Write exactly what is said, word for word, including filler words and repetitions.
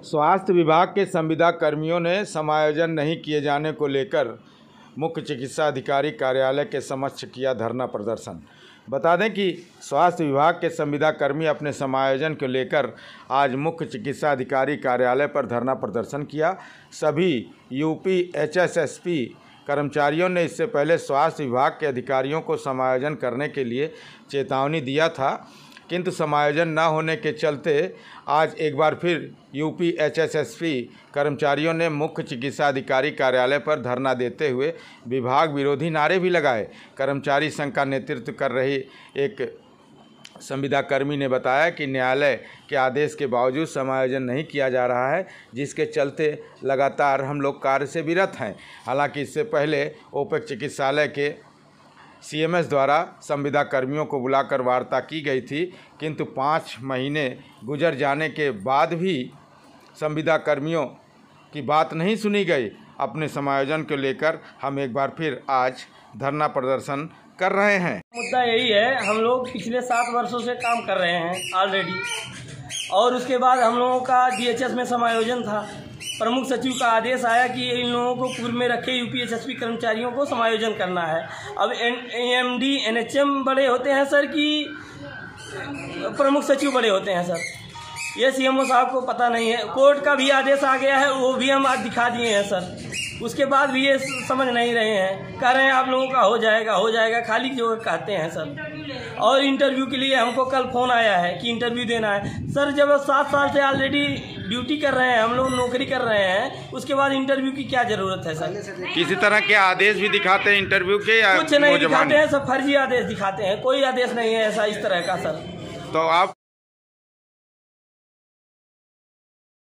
स्वास्थ्य विभाग के संविदा कर्मियों ने समायोजन नहीं किए जाने को लेकर मुख्य चिकित्सा अधिकारी कार्यालय के समक्ष किया धरना प्रदर्शन। बता दें कि स्वास्थ्य विभाग के संविदा कर्मी अपने समायोजन को लेकर आज मुख्य चिकित्सा अधिकारी कार्यालय पर धरना प्रदर्शन किया। सभी यूपी एचएसएसपी कर्मचारियों ने इससे पहले स्वास्थ्य विभाग के अधिकारियों को समायोजन करने के लिए चेतावनी दिया था, किंतु समायोजन न होने के चलते आज एक बार फिर यूपी एचएसएसपी कर्मचारियों ने मुख्य चिकित्सा अधिकारी कार्यालय पर धरना देते हुए विभाग विरोधी नारे भी लगाए। कर्मचारी संघ का नेतृत्व कर रही एक संविदा कर्मी ने बताया कि न्यायालय के आदेश के बावजूद समायोजन नहीं किया जा रहा है, जिसके चलते लगातार हम लोग कार्य से विरत हैं। हालांकि इससे पहले ओपेक चिकित्सालय के सीएमएस द्वारा संविदा कर्मियों को बुलाकर वार्ता की गई थी, किंतु पाँच महीने गुजर जाने के बाद भी संविदा कर्मियों की बात नहीं सुनी गई। अपने समायोजन को लेकर हम एक बार फिर आज धरना प्रदर्शन कर रहे हैं। मुद्दा यही है, हम लोग पिछले सात वर्षों से काम कर रहे हैं ऑलरेडी, और उसके बाद हम लोगों का डीएचएस में समायोजन था। प्रमुख सचिव का आदेश आया कि इन लोगों को पूर्व में रखे यूपीएसएसपी कर्मचारियों को समायोजन करना है। अब एएमडी एनएचएम बड़े होते हैं सर कि प्रमुख सचिव बड़े होते हैं सर, ये सीएमओ साहब को पता नहीं है। कोर्ट का भी आदेश आ गया है, वो भी हम आज दिखा दिए हैं सर, उसके बाद भी ये समझ नहीं रहे हैं। कह रहे हैं आप लोगों का हो जाएगा हो जाएगा खाली जो कहते हैं सर। और इंटरव्यू के लिए हमको कल फ़ोन आया है कि इंटरव्यू देना है। सर जब सात साल से ऑलरेडी ड्यूटी कर रहे हैं, हम लोग नौकरी कर रहे हैं, उसके बाद इंटरव्यू की क्या ज़रूरत है सर? किसी तरह के आदेश भी दिखाते हैं इंटरव्यू के या कुछ नहीं दिखाते हैं, सब फर्जी आदेश दिखाते हैं, कोई आदेश नहीं है ऐसा इस तरह का सर। तो आप